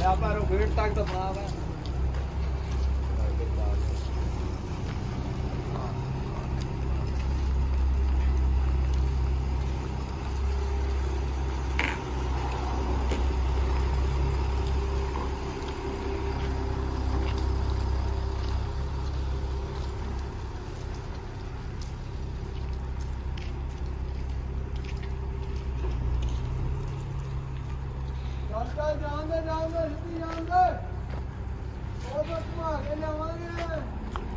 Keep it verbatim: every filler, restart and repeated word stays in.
पर वेट तक तो बना है जान दे जान दे जान दे और घुमा के जावांगे।